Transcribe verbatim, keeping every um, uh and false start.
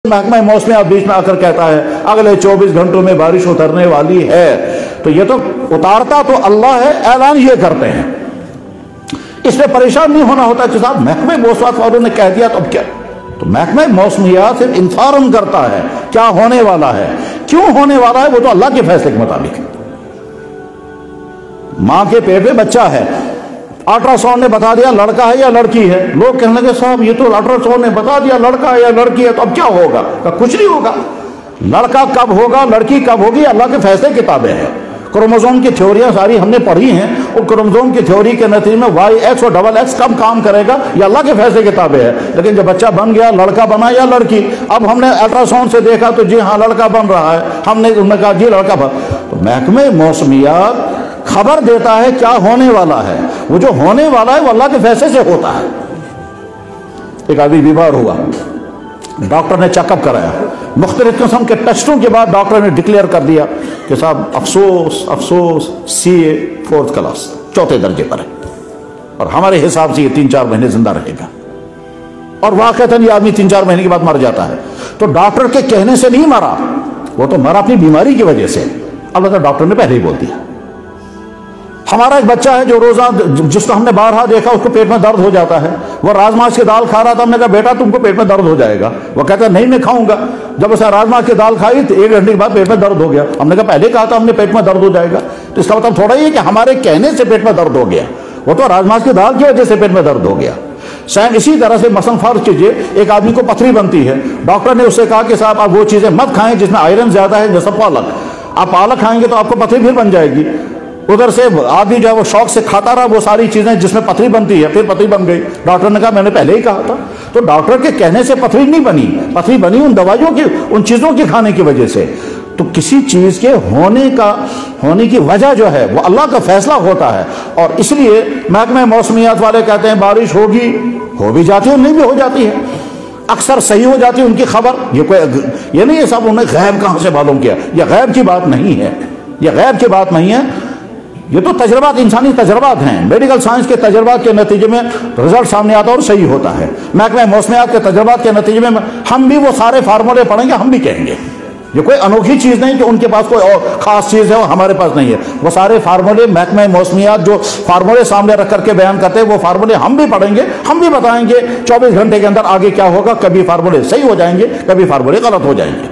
محکمہ موسمیات بیچ میں آ کر کہتا ہے اگلے چوبیس گھنٹوں میں بارش اترنے والی ہے، تو یہ تو اتارتا تو اللہ ہے، اعلان یہ کرتے ہیں، اس پہ پریشان نہیں ہونا ہوتا کہ صاحب محکمہ موسمیات والوں نے کہہ دیا تو اب کیا؟ تو محکمہ موسمیات صرف انفارم کرتا ہے کیا ہونے والا ہے، کیوں ہونے والا ہے وہ تو اللہ کے فیصلے کے مطابق ہے۔ ماں کے پیٹ میں بچہ ہے، الٹرا ساؤنڈ نے بتا دیا لڑکا ہے یا لڑکی ہے، لوگ کہنے لگے صاحب یہ تو الٹرا ساؤنڈ نے بتا دیا لڑکا ہے یا لڑکی ہے تو اب کیا ہوگا؟ کہ کچھ نہیں ہوگا، لڑکا کب ہوگا لڑکی کب ہوگی اللہ کے فیصلے کتابیں ہیں۔ کروموزوم کی تھیوریاں ساری ہم نے پڑھی ہیں، اور کروموزوم کی تھیوری کے نتیجے میں وائی ایکس اور ڈبل ایکس کب کام کرے گا یہ اللہ کے فیصلے کتابیں ہیں۔ لیکن جب بچہ بن گیا لڑکا بنا یا لڑکی، اب ہم نے الٹرا ساؤنڈ سے دیکھا تو جی ہاں لڑکا بن رہا ہے، ہم نے انہوں نے کہا جی لڑکا بن، تو محکمہ موسمیات خبر دیتا ہے کیا ہونے والا ہے، وہ جو ہونے والا ہے وہ اللہ کے فیصلے سے ہوتا ہے۔ ایک آدمی بیمار ہوا، ڈاکٹر نے چیک اپ کرایا، مختلف قسم کے ٹیسٹوں کے بعد ڈاکٹر نے ڈکلیئر کر دیا کہ صاحب افسوس افسوس سی اے فورتھ کلاس چوتھے درجے پر ہے، اور ہمارے حساب سے یہ تین چار مہینے زندہ رہے گا، اور واقعتاً یہ آدمی تین چار مہینے کے بعد مر جاتا ہے۔ تو ڈاکٹر کے کہنے سے نہیں مرا، وہ تو مرا اپنی بیماری کی وجہ سے، البتہ ڈاکٹر نے پہلے ہی بول دیا۔ ہمارا ایک بچہ ہے جو روزہ جس کو ہم نے بارہا دیکھا اس کو پیٹ میں درد ہو جاتا ہے، وہ راجماش کی دال کھا رہا تھا، ہم نے کہا بیٹا تم کو پیٹ میں درد ہو جائے گا، وہ کہتا ہے نہیں میں کھاؤں گا۔ جب اسے راجماش کی دال کھائی تو ایک گھنٹے کے بعد پیٹ میں درد ہو گیا، ہم نے کہا پہلے کہا تھا ہم نے پیٹ میں درد ہو جائے گا، تو اس کا مطلب تھوڑا یہ کہ ہمارے کہنے سے پیٹ میں درد ہو گیا، وہ تو راجماش کی دال کی وجہ سے پیٹ میں درد ہو گیا۔ سیم اسی طرح سے مثلا فرض کیجئے ایک آدمی کو پتھری بنتی ہے، ڈاکٹر نے اس سے کہا کہ صاحب آپ وہ چیزیں مت کھائیں جس میں آئرن زیادہ ہے، جیسا پالک، آپ پالک کھائیں گے تو آپ کو پتھری پھر بن جائے گی۔ ادھر سے آدمی جو ہے وہ شوق سے کھاتا رہا وہ ساری چیزیں جس میں پتھری بنتی ہے، پھر پتھری بن گئی، ڈاکٹر نے کہا میں نے پہلے ہی کہا تھا۔ تو ڈاکٹر کے کہنے سے پتھری نہیں بنی، پتھری بنی ان دوائیوں کی، ان چیزوں کی کھانے کی وجہ سے۔ تو کسی چیز کے ہونے کا ہونے کی وجہ جو ہے وہ اللہ کا فیصلہ ہوتا ہے، اور اس لیے محکمہ موسمیات والے کہتے ہیں بارش ہوگی، ہو بھی جاتی ہے اور نہیں بھی ہو جاتی ہے، اکثر صحیح ہو جاتی ہے ان کی خبر۔ یہ کوئی یہ نہیں ہے صاحب انہوں نے غیب کہاں سے معلوم کیا، یہ غیب کی بات نہیں ہے، یہ غیب کی بات نہیں ہے، یہ تو تجربات، انسانی تجربات ہیں، میڈیکل سائنس کے تجربات کے نتیجے میں رزلٹ سامنے آتا ہے اور صحیح ہوتا ہے۔ محکمہ موسمیات کے تجربات کے نتیجے میں ہم بھی وہ سارے فارمولے پڑھیں گے، ہم بھی کہیں گے، یہ کوئی انوکھی چیز نہیں کہ ان کے پاس کوئی اور خاص چیز ہے اور ہمارے پاس نہیں ہے۔ وہ سارے فارمولے محکمہ موسمیات جو فارمولے سامنے رکھ کر کے بیان کرتے ہیں وہ فارمولے ہم بھی پڑھیں گے، ہم بھی بتائیں گے چوبیس گھنٹے کے اندر آگے کیا ہوگا، کبھی فارمولے صحیح ہو جائیں گے، کبھی فارمولے غلط ہو جائیں گے۔